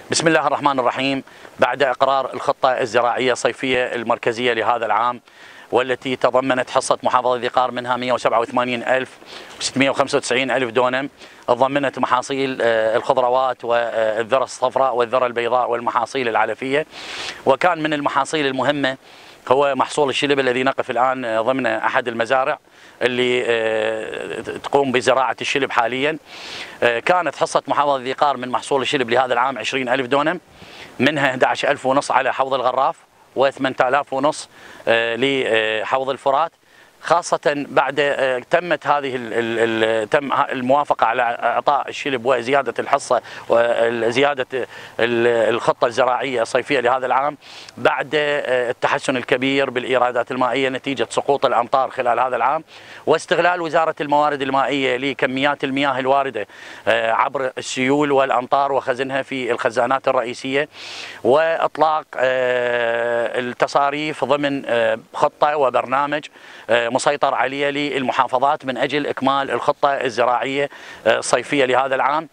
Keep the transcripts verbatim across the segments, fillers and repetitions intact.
بسم الله الرحمن الرحيم. بعد إقرار الخطة الزراعية الصيفية المركزية لهذا العام، والتي تضمنت حصة محافظة ذي قار منها مئة وسبعة وثمانين ألف وستمئة وخمسة وتسعين ألف دونم، تضمنت محاصيل الخضروات والذرة الصفراء والذرة البيضاء والمحاصيل العلفية. وكان من المحاصيل المهمة هو محصول الشلب الذي نقف الآن ضمن أحد المزارع اللي تقوم بزراعة الشلب حاليا. كانت حصة محافظة ذي قار من محصول الشلب لهذا العام عشرين ألف دونم، منها أحد عشر ألف ونص على حوض الغراف وثمانية آلاف ونص لحوض الفرات. خاصة بعد تمت هذه تم الموافقة على إعطاء الشلب وزيادة الحصة وزيادة الخطة الزراعية الصيفية لهذا العام بعد التحسن الكبير بالإيرادات المائية نتيجة سقوط الأمطار خلال هذا العام، واستغلال وزارة الموارد المائية لكميات المياه الواردة عبر السيول والأمطار وخزنها في الخزانات الرئيسية، وإطلاق التصاريف ضمن خطة وبرنامج مسيطر عليه للمحافظات من أجل إكمال الخطة الزراعية الصيفية لهذا العام،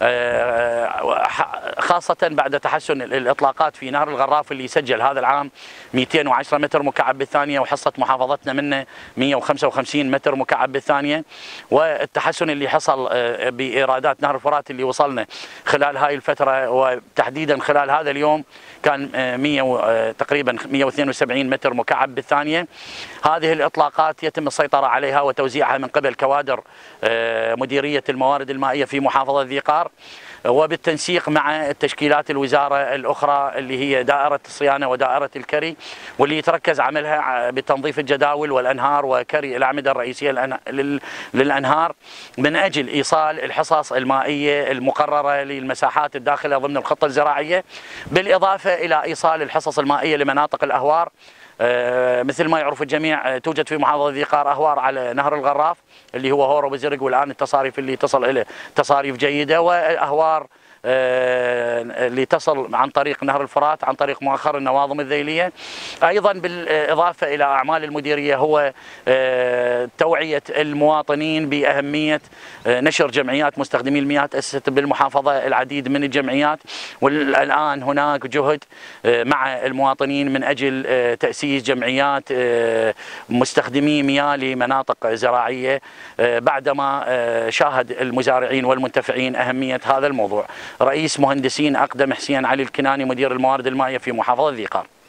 خاصة بعد تحسن الإطلاقات في نهر الغراف اللي سجل هذا العام مئتين وعشرة متر مكعب بالثانية، وحصة محافظتنا منه مئة وخمسة وخمسين متر مكعب بالثانية. والتحسن اللي حصل بإيرادات نهر الفرات اللي وصلنا خلال هاي الفترة وتحديدا خلال هذا اليوم كان مئة تقريبا مئة واثنين وسبعين متر مكعب بالثانية. هذه الإطلاقات يتم السيطرة عليها وتوزيعها من قبل كوادر مديرية الموارد المائية في محافظة ذي قار، وبالتنسيق مع التشكيلات الوزارة الأخرى اللي هي دائرة الصيانة ودائرة الكري، واللي يتركز عملها بتنظيف الجداول والأنهار وكري الأعمدة الرئيسية للأنهار من أجل إيصال الحصص المائية المقررة للمساحات الداخلة ضمن الخطة الزراعية، بالإضافة إلى إيصال الحصص المائية لمناطق الأهوار. مثل ما يعرف الجميع توجد في محافظة ذي قار أهوار على نهر الغراف اللي هو هورو وزرق، والآن التصاريف اللي تصل إليه تصاريف جيدة، وأهوار اللي تصل عن طريق نهر الفرات عن طريق مؤخر النواظم الذيلية. أيضا بالإضافة إلى أعمال المديرية هو توعية المواطنين بأهمية نشر جمعيات مستخدمي المياه. تأسست بالمحافظة العديد من الجمعيات، والآن هناك جهد مع المواطنين من أجل تأسيس جمعيات مستخدمي مياه لمناطق زراعية بعدما شاهد المزارعين والمنتفعين أهمية هذا الموضوع. رئيس مهندسين أقدم حسين علي الكناني مدير الموارد المائية في محافظة ذي قار.